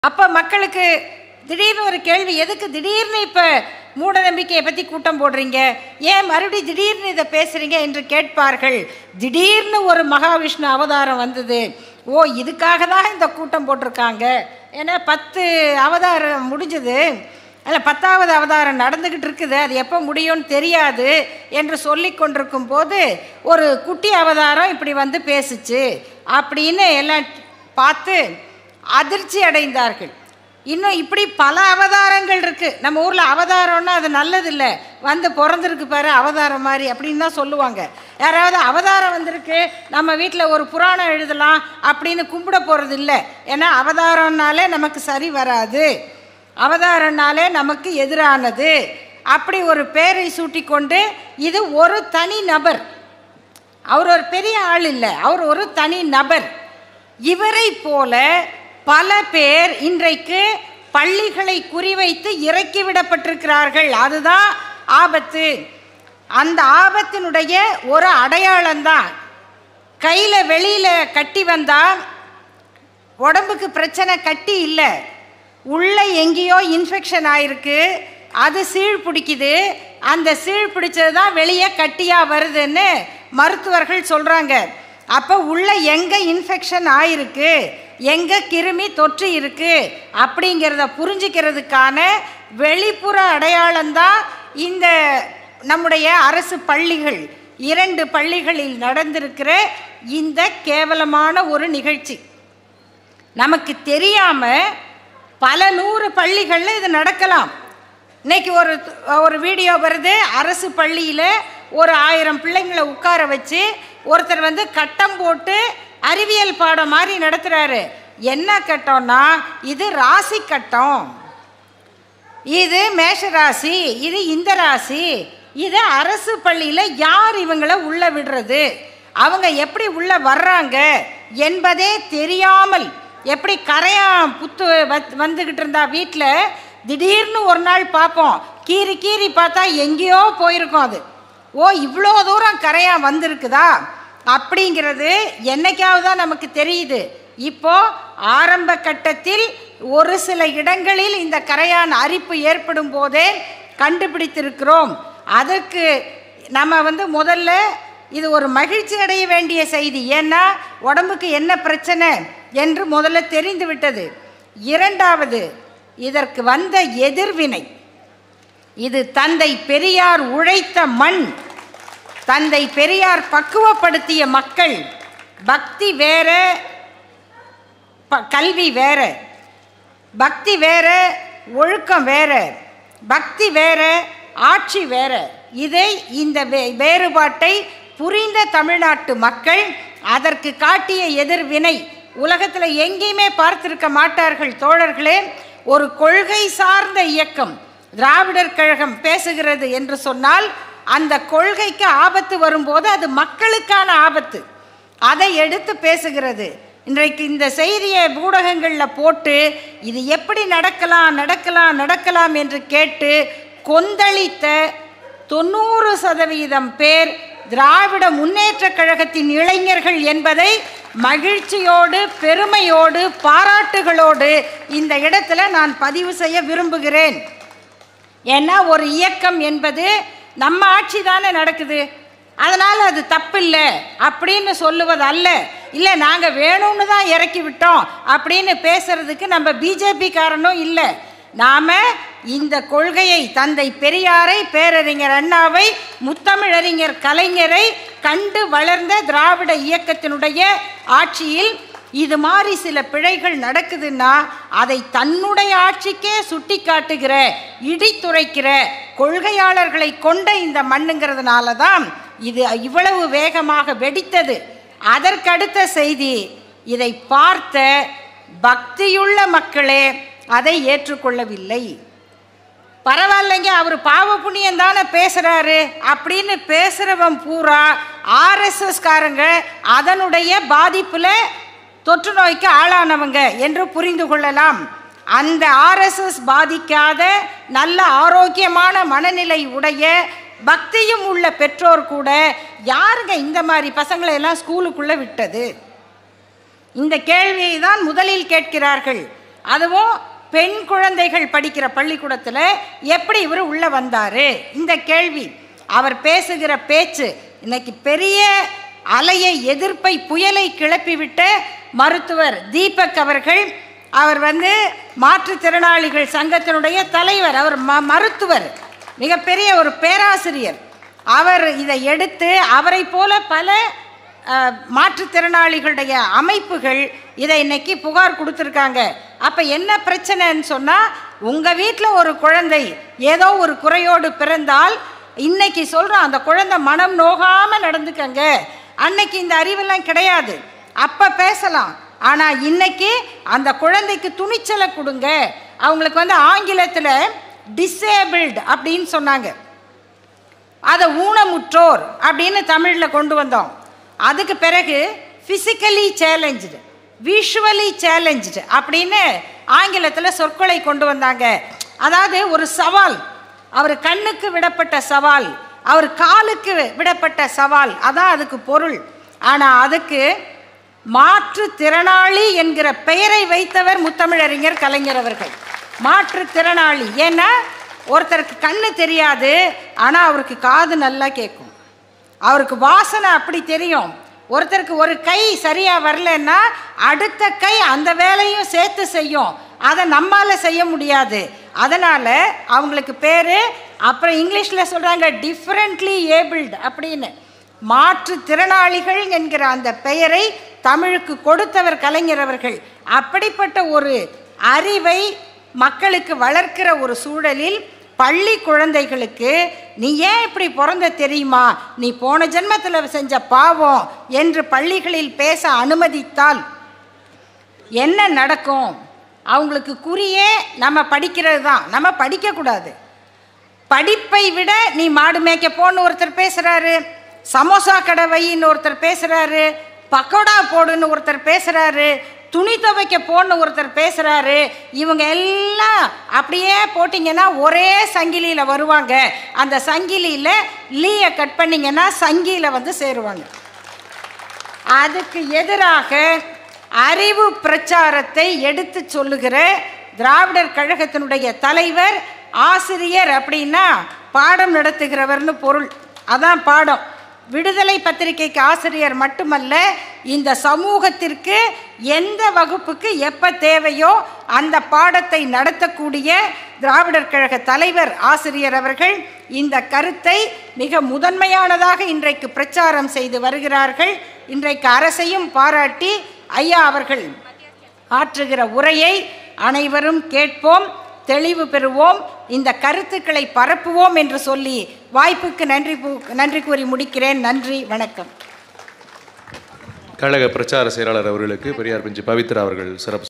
அப்போ மக்களுக்கு திடீர்னு ஒரு கேள்வி, எதுக்கு திடீர்னு இப்போ மூட நம்பிக்கையை பற்றி கூட்டம் போடுறீங்க, ஏன் மறுபடியும் திடீர்னு இதை பேசுகிறீங்க என்று கேட்பார்கள். திடீர்னு ஒரு மகாவிஷ்ணு அவதாரம் வந்தது, ஓ இதுக்காக தான் இந்த கூட்டம் போட்டிருக்காங்க. ஏன்னா 10 அவதாரம் முடிஞ்சது, அதில் 10வது அவதாரம் நடந்துக்கிட்டு இருக்குது, அது எப்போ முடியும்னு தெரியாது என்று சொல்லி கொண்டிருக்கும் போது ஒரு குட்டி அவதாரம் இப்படி வந்து பேசுச்சு அப்படின்னு எல்லாம் பார்த்து அதிர்ச்சி அடைந்தார்கள். இன்னும் இப்படி பல அவதாரங்கள் இருக்குது. நம்ம ஊரில் அவதாரம்னா அது நல்லதில்லை, வந்து பிறந்திருக்கு பாரு அவதாரம் மாதிரி அப்படின்னு தான் சொல்லுவாங்க. யாராவது அவதாரம் வந்திருக்கு, நம்ம வீட்டில் ஒரு புராணம் எழுதலாம் அப்படின்னு கும்பிட போகிறது இல்லை. ஏன்னா அவதாரம்னாலே நமக்கு சரி வராது, அவதாரம்னாலே நமக்கு எதிரானது, அப்படி ஒரு பேரை சூட்டி கொண்டு இது ஒரு தனி நபர், அவர் ஒரு பெரிய ஆள் இல்லை, அவர் ஒரு தனி நபர். இவரை போல பல பேர் இன்றைக்கு பள்ளிகளை குறிவைத்து இறக்கிவிடப்பட்டிருக்கிறார்கள். அதுதான் ஆபத்து. அந்த ஆபத்தினுடைய ஒரு அடையாளம்தான். கையில் வெளியில் கட்டி வந்தால் உடம்புக்கு பிரச்சனை, கட்டி இல்லை, உள்ளே எங்கேயோ இன்ஃபெக்ஷன் ஆயிருக்கு, அது சீழ் பிடிக்குது, அந்த சீழ் பிடிச்சது தான் வெளியே கட்டியாக வருதுன்னு மருத்துவர்கள் சொல்கிறாங்க. அப்போ உள்ளே எங்கே இன்ஃபெக்ஷன் ஆயிருக்கு, எங்கே கிருமி தொற்று இருக்குது அப்படிங்கிறத புரிஞ்சிக்கிறதுக்கான வெளிப்புற அடையாளம்தான் இந்த நம்முடைய அரசு பள்ளிகள், 2 பள்ளிகளில் நடந்திருக்கிற இந்த கேவலமான ஒரு நிகழ்ச்சி. நமக்கு தெரியாமல் பல 100 பள்ளிகளில் இது நடக்கலாம். இன்றைக்கி ஒரு வீடியோ வருது, அரசு பள்ளியில் ஒரு 1000 பிள்ளைங்களை உட்கார வச்சு ஒருத்தர் வந்து கட்டம் போட்டு அறிவியல் பாடம் மாதிரி நடத்துகிறாரு. என்ன கட்டம்னா, இது ராசி கட்டம், இது மேஷ ராசி, இது இந்த ராசி, இது அரசு பள்ளியில் யார் இவங்களை உள்ளே விடுறது, அவங்க எப்படி உள்ளே வர்றாங்க என்பதே தெரியாமல், எப்படி கரையான் புத்து வந்துக்கிட்டு இருந்தா வீட்டில் திடீர்னு ஒரு நாள் பார்ப்போம், கீறி கீறி பார்த்தா எங்கேயோ போயிருக்கோம், அது ஓ இவ்வளோ தூரம் கரையான் வந்திருக்குதா அப்படிங்கிறது என்னைக்காவது தான் நமக்கு தெரியுது. இப்போ ஆரம்ப கட்டத்தில் ஒரு சில இடங்களில் இந்த கரையான் அரிப்பு ஏற்படும் போதே கண்டுபிடித்திருக்கிறோம். அதற்கு நம்ம வந்து முதல்ல இது ஒரு மகிழ்ச்சி அடைய வேண்டிய செய்தி, ஏன்னா உடம்புக்கு என்ன பிரச்சனை என்று முதல்ல தெரிந்து விட்டது. 2வது, இதற்கு வந்த எதிர்வினை, இது தந்தை பெரியார் உழைத்த மண், தந்தை பெரியார் பக்குவப்படுத்திய மக்கள். பக்தி வேற, கல்வி வேற, பக்தி வேற, ஒழுக்கம் வேற, பக்தி வேற, ஆட்சி வேற. இதை இந்த வேறுபாட்டை புரிந்த தமிழ்நாட்டு மக்கள் அதற்கு காட்டிய எதிர்வினை உலகத்தில் எங்கேயுமே பார்த்திருக்க மாட்டார்கள் தோழர்களே. ஒரு கொள்கை சார்ந்த இயக்கம் திராவிடர் கழகம் பேசுகிறது என்று சொன்னால் அந்த கொள்கைக்கு ஆபத்து வரும்போது அது மக்களுக்கான ஆபத்து, அதை எடுத்து பேசுகிறது. இன்றைக்கு இந்த செய்தியை ஊடகங்களில் போட்டு இது எப்படி நடக்கலாம் நடக்கலாம் நடக்கலாம் என்று கேட்டு கொந்தளித்த 90% பேர் திராவிட முன்னேற்ற கழகத்தின் இளைஞர்கள் என்பதை மகிழ்ச்சியோடு பெருமையோடு பாராட்டுகளோடு இந்த இடத்துல நான் பதிவு செய்ய விரும்புகிறேன். ஏன்னா ஒரு இயக்கம் என்பது நம்ம ஆட்சி தானே நடக்குது, அதனால் அது தப்பில்லை அப்படின்னு சொல்லுவது அல்ல. இல்லை நாங்கள் வேணும்னு தான் இறக்கி விட்டோம் அப்படின்னு பேசுறதுக்கு நம்ம பிஜேபி காரனும் இல்லை. நாம் இந்த கொள்கையை, தந்தை பெரியாரை, பேரறிஞர் அண்ணாவை, முத்தமிழறிஞர் கலைஞரை கண்டு வளர்ந்த திராவிட இயக்கத்தினுடைய ஆட்சியில் இது மாதிரி சில பிழைகள் நடக்குதுன்னா அதை தன்னுடைய ஆட்சிக்கே சுட்டி காட்டுகிற, இடித்துரைக்கிற கொள்கையாளர்களை கொண்ட இந்த மண்ணுங்கிறதுனால தான் இது இவ்வளவு வேகமாக வெடித்தது. அதற்கடுத்த செய்தி, இதை பார்த்த பக்தியுள்ள மக்களே அதை ஏற்றுக்கொள்ளவில்லை. பரவாயில்லைங்க, அவர் பாவ புண்ணியம் தானே பேசுகிறாரு அப்படின்னு பேசுகிறவன் பூரா ஆர்எஸ்எஸ் காரங்க, அதனுடைய பாதிப்பில் தொற்று நோய்க்கு ஆளானவங்க என்று புரிந்து கொள்ளலாம். அந்த ஆர்எஸ்எஸ் பாதிக்காத நல்ல ஆரோக்கியமான மனநிலை உடைய பக்தியும் உள்ள பெற்றோர் கூட யாருங்க இந்த மாதிரி பசங்களை எல்லாம் ஸ்கூலுக்குள்ளே விட்டது? இந்த கேள்வியை தான் முதலில் கேட்கிறார்கள். அதுவும் பெண் குழந்தைகள் படிக்கிற பள்ளிக்கூடத்தில் எப்படி இவர் உள்ளே வந்தார்? இந்த கேள்வி, அவர் பேசுகிற பேச்சு இன்னைக்கு பெரிய அலையை, எதிர்ப்பை, புயலை கிளப்பிவிட்ட மருத்துவர் தீபக் அவர்கள். அவர் மாற்றுத்திறனாளிகள் சங்கத்தினுடைய தலைவர், அவர் மருத்துவர், மிகப்பெரிய ஒரு பேராசிரியர். அவர் இதை எடுத்து அவரை போல பல மாற்றுத்திறனாளிகளுடைய அமைப்புகள் இதை இன்னைக்கு புகார் கொடுத்துருக்காங்க. அப்போ என்ன பிரச்சனைன்னு சொன்னால், உங்கள் வீட்டில் ஒரு குழந்தை ஏதோ ஒரு குறையோடு பிறந்தால் இன்னைக்கு சொல்கிறோம் அந்த குழந்தை மனம் நோகாமல் நடந்துக்கங்க. அன்னைக்கு இந்த அறிவெல்லாம் கிடையாது, அப்போ பேசலாம். ஆனால் இன்னைக்கு அந்த குழந்தைக்கு துணிச்சலை கொடுங்க. அவங்களுக்கு ஆங்கிலத்தில் டிசேபிள்டு அப்படின்னு சொன்னாங்க, அதை ஊனமுற்றோர் அப்படின்னு தமிழில் கொண்டு வந்தோம். அதுக்கு பிறகு ஃபிசிக்கலி சேலஞ்சு, விஷுவலி சேலஞ்சு அப்படின்னு ஆங்கிலத்தில் சொற்களை கொண்டு வந்தாங்க. அதாவது ஒரு சவால், அவர் கண்ணுக்கு விடப்பட்ட சவால், அவர் காலுக்கு விடப்பட்ட சவால், அதான் அதுக்கு பொருள். ஆனால் அதுக்கு மாற்றுத்திறனாளி என்கிற பெயரை வைத்தவர் முத்தமிழறிஞர் கலைஞர் அவர்கள். மாற்றுத்திறனாளி, ஏன்னா ஒருத்தருக்கு கண்ணு தெரியாது, ஆனால் அவருக்கு காது நல்லா கேட்கும், அவருக்கு வாசனை அப்படி தெரியும். ஒருத்தருக்கு ஒரு கை சரியாக வரலன்னா அடுத்த கை அந்த வேலையும் சேர்த்து செய்யும், அதை நம்மால் செய்ய முடியாது. அதனால் அவங்களுக்கு பேர் அப்புறம் இங்கிலீஷில் சொல்கிறாங்க டிஃப்ரெண்ட்லி ஏபிள்டு அப்படின்னு. மாற்றுத்திறனாளிகள் என்கிற அந்த பெயரை தமிழுக்கு கொடுத்தவர் கலைஞர் அவர்கள். அப்படிப்பட்ட ஒரு அறிவை மக்களுக்கு வளர்க்கிற ஒரு சூழலில் பள்ளி குழந்தைகளுக்கு நீ ஏன் இப்படி பிறந்த தெரியுமா, நீ போன ஜென்மத்தில் செஞ்ச பாவம் என்று பள்ளிகளில் பேச அனுமதித்தால் என்ன நடக்கும்? அவங்களுக்கு குறியே நம்ம படிக்கிறது தான். நம்ம படிக்கக்கூடாது. படிப்பை விட நீ மாடு மேய்க்க போன்னு ஒருத்தர் பேசுகிறாரு, சமோசா கடை வையின்னு ஒருத்தர் பேசுகிறாரு, பக்கோடா போடுன்னு ஒருத்தர் பேசுகிறாரு, துணி துவைக்க போன்னு ஒருத்தர் பேசுகிறாரு. இவங்க எல்லாம் அப்படியே போட்டிங்கன்னா ஒரே சங்கிலியில் வருவாங்க. அந்த சங்கிலியில் லீயை கட் பண்ணிங்கன்னா சங்கியில் சேருவாங்க. அதுக்கு எதிராக அறிவு பிரச்சாரத்தை எடுத்து சொல்லுகிற திராவிடர் கழகத்தினுடைய தலைவர் ஆசிரியர் அப்படின்னா பாடம் நடத்துகிறவர்னு பொருள். அதான் பாடம். விடுதலை பத்திரிகைக்கு ஆசிரியர் மட்டுமல்ல, இந்த சமூகத்திற்கு எந்த வகுப்புக்கு எப்போ தேவையோ அந்த பாடத்தை நடத்தக்கூடிய திராவிடர் கழக தலைவர் ஆசிரியர் அவர்கள் இந்த கருத்தை மிக முதன்மையானதாக இன்றைக்கு பிரச்சாரம் செய்து வருகிறார்கள். இன்றைக்கு அரசையும் பாராட்டி ஐயா அவர்கள் ஆற்றுகிற உரையை அனைவரும் கேட்போம், தெளிவு பெறுவோம், இந்த கருத்துக்களை பரப்புவோம் என்று சொல்லி வாய்ப்புக்கு நன்றி கூறி முடிக்கிறேன். நன்றி, வணக்கம். கழக பிரச்சார செயலாளர் அவர்களுக்கு பெரியார் பிஞ்சு பவித்ரா அவர்கள் சிறப்பு